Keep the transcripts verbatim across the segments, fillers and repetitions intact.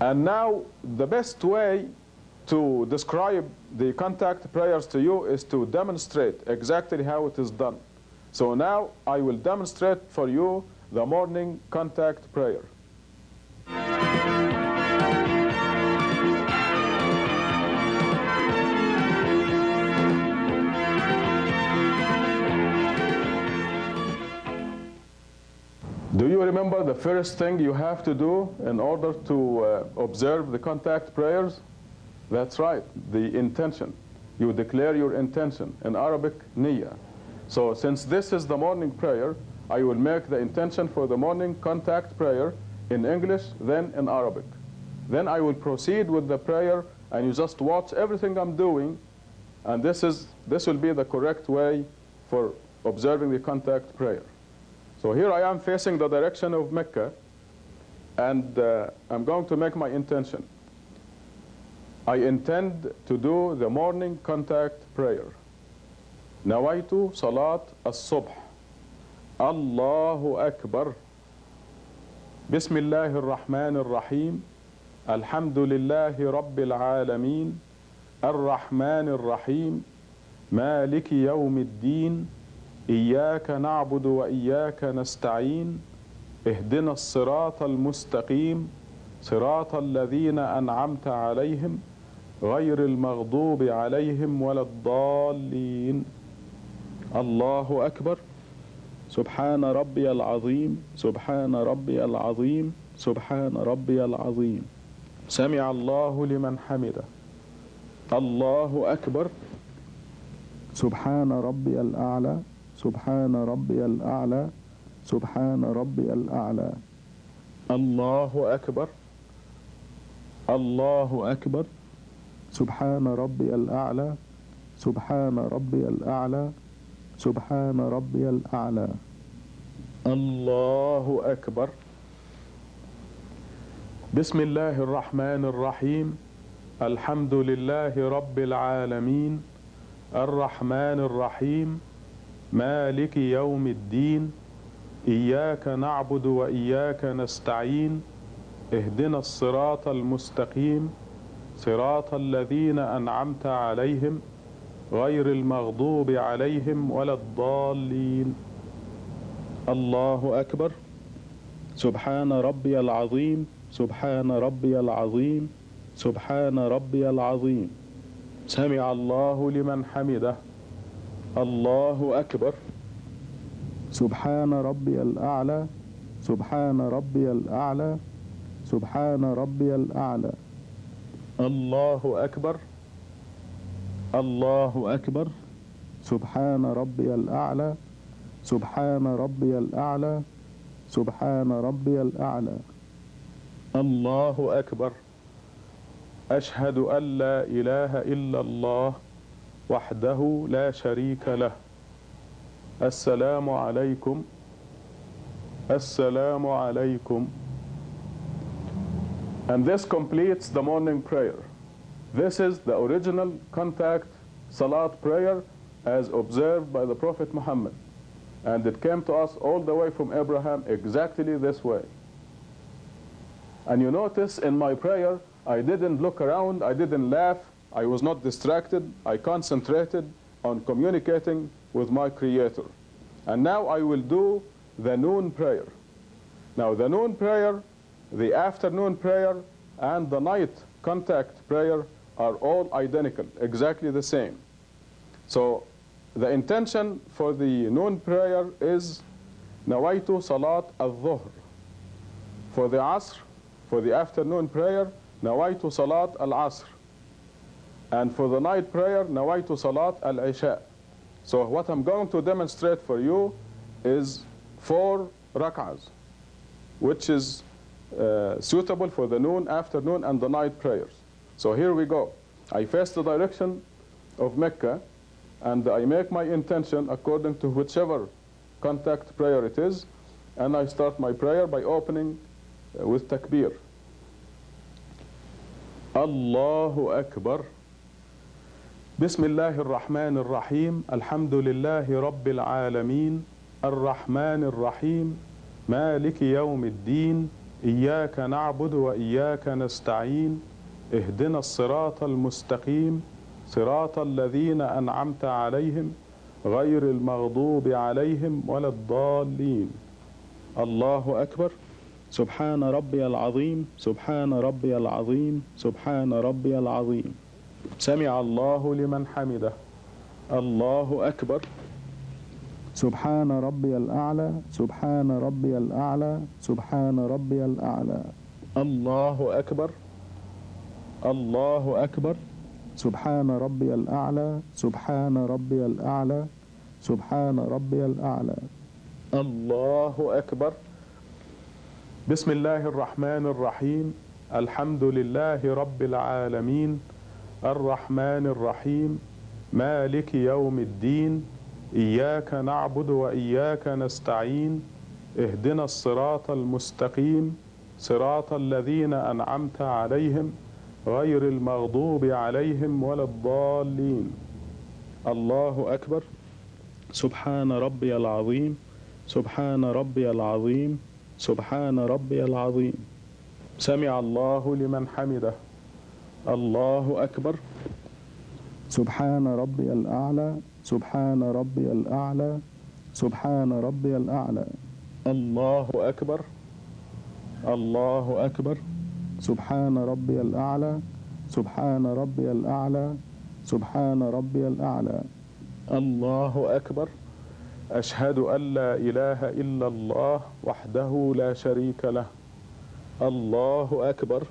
And now the best way to describe the contact prayers to you is to demonstrate exactly how it is done. So now I will demonstrate for you the morning contact prayer. Do you remember the first thing you have to do in order to uh, observe the contact prayers? That's right, the intention. You declare your intention, in Arabic, niyyah. So since this is the morning prayer, I will make the intention for the morning contact prayer in English, then in Arabic. Then I will proceed with the prayer, and you just watch everything I'm doing, and this is this will be the correct way for observing the contact prayer. So here I am facing the direction of Mecca, and uh, I'm going to make my intention. I intend to do the morning contact prayer. Nawaitu salat as-subh. Allahu Akbar. Bismillahir Rahmanir Rahim. Alhamdulillahi Rabbil Alameen. Ar-Rahmanir Rahim. Maliki Yawmiddin. إياك نعبد وإياك نستعين اهدنا الصراط المستقيم صراط الذين أنعمت عليهم غير المغضوب عليهم ولا الضالين. الله أكبر. سبحان ربي العظيم سبحان ربي العظيم سبحان ربي العظيم. سمع الله لمن حمده. الله أكبر. سبحان ربي الأعلى سبحان ربي الأعلى سبحان ربي الأعلى. الله أكبر. الله أكبر. سبحان ربي الأعلى سبحان ربي الأعلى سبحان ربي الأعلى. الله أكبر. بسم الله الرحمن الرحيم. الحمد لله رب العالمين. الرحمن الرحيم. مالك يوم الدين. إياك نعبد وإياك نستعين اهدنا الصراط المستقيم صراط الذين أنعمت عليهم غير المغضوب عليهم ولا الضالين. الله أكبر. سبحان ربي العظيم سبحان ربي العظيم سبحان ربي العظيم. سمع الله لمن حمده. الله أكبر. سبحان ربي الأعلى سبحان ربي الأعلى سبحان ربي الأعلى. الله أكبر. الله أكبر. سبحان ربي الأعلى سبحان ربي الأعلى سبحان ربي الأعلى. الله أكبر. أشهد أن لا إله إلا الله وحده لا شريك له. السلام عليكم. السلام عليكم. And this completes the morning prayer. This is the original contact salat prayer as observed by the Prophet Muhammad. And it came to us all the way from Abraham exactly this way. And you notice in my prayer, I didn't look around, I didn't laugh, I was not distracted, I concentrated on communicating with my Creator. And now I will do the noon prayer. Now the noon prayer, the afternoon prayer, and the night contact prayer are all identical, exactly the same. So the intention for the noon prayer is Nawaitu Salat al-Dhuhr. For the Asr, for the afternoon prayer, Nawaitu Salat al-Asr. And for the night prayer, Nawaitu Salat al-Isha. So what I'm going to demonstrate for you is four rak'ahs, which is uh, suitable for the noon, afternoon, and the night prayers. So here we go. I face the direction of Mecca, and I make my intention according to whichever contact prayer it is, and I start my prayer by opening uh, with takbir. Allahu Akbar. Bismillahir Rahmanir Rahim. Alhamdulillahi Rabbil Alameen. Ar-Rahmanir Rahim. Maliki Yawmiddin. إياك نعبد وإياك نستعين اهدنا الصراط المستقيم صراط الذين أنعمت عليهم غير المغضوب عليهم ولا الضالين. الله أكبر. سبحان ربي العظيم سبحان ربي العظيم سبحان ربي العظيم. سمع الله لمن حمده. الله أكبر. سبحان ربي الأعلى سبحان ربي الأعلى سبحان ربي الأعلى. الله أكبر. الله أكبر. سبحان ربي الأعلى سبحان ربي الأعلى سبحان ربي الأعلى. الله أكبر. بسم الله الرحمن الرحيم. الحمد لله رب العالمين الرحمن الرحيم مالك يوم الدين إياك نعبد وإياك نستعين اهدنا الصراط المستقيم صراط الذين أنعمت عليهم غير المغضوب عليهم ولا الضالين. الله أكبر. سبحان ربي العظيم سبحان ربي العظيم سبحان ربي العظيم. سمع الله لمن حمده. الله أكبر. سبحان ربي الأعلى سبحان ربي الأعلى سبحان ربي الأعلى. الله أكبر. الله أكبر. سبحان ربي الأعلى سبحان ربي الأعلى سبحان ربي الأعلى. الله أكبر. أشهد أن لا إله إلا الله وحده لا شريك له. الله أكبر.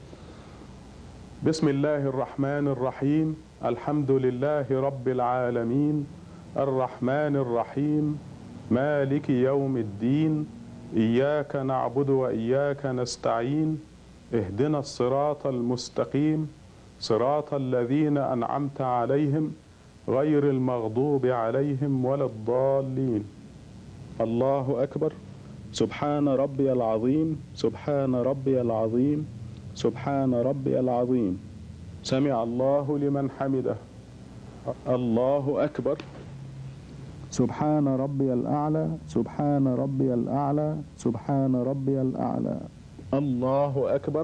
بسم الله الرحمن الرحيم. الحمد لله رب العالمين الرحمن الرحيم مالك يوم الدين إياك نعبد وإياك نستعين اهدنا الصراط المستقيم صراط الذين أنعمت عليهم غير المغضوب عليهم ولا الضالين. الله أكبر. سبحان ربي العظيم سبحان ربي العظيم سبحان ربي العظيم. سمع الله لمن حمده. الله أكبر. سبحان ربي الأعلى سبحان ربي الأعلى سبحان ربي الأعلى. الله أكبر.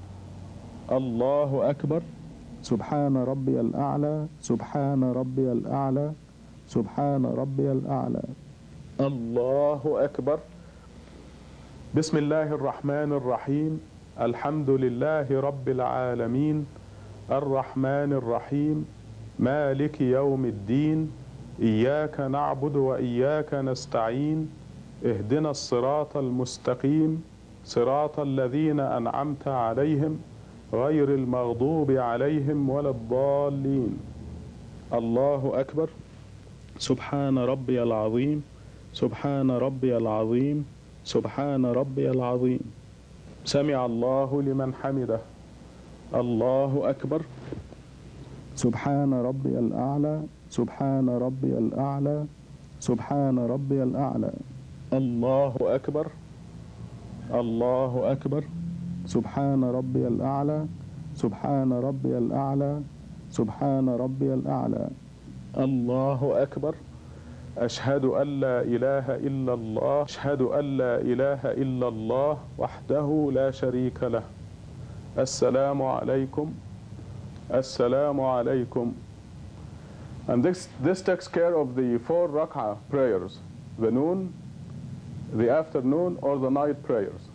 الله أكبر. سبحان ربي الأعلى سبحان ربي الأعلى سبحان ربي الأعلى. الله أكبر. بسم الله الرحمن الرحيم. الحمد لله رب العالمين الرحمن الرحيم مالك يوم الدين إياك نعبد وإياك نستعين اهدنا الصراط المستقيم صراط الذين أنعمت عليهم غير المغضوب عليهم ولا الضالين. الله أكبر. سبحان ربي العظيم سبحان ربي العظيم سبحان ربي العظيم. سمع الله لمن حمده. الله أكبر. سبحان ربي الأعلى سبحان ربي الأعلى سبحان ربي الأعلى. الله أكبر. الله أكبر. سبحان ربي الأعلى سبحان ربي الأعلى سبحان ربي الأعلى. الله أكبر. أشهد أن لا إله إلا الله أشهد أن لا إله إلا الله وحده لا شريك له. السلام عليكم. السلام عليكم. And this, this takes care of the four rak'ah prayers, the noon, the afternoon, or the night prayers.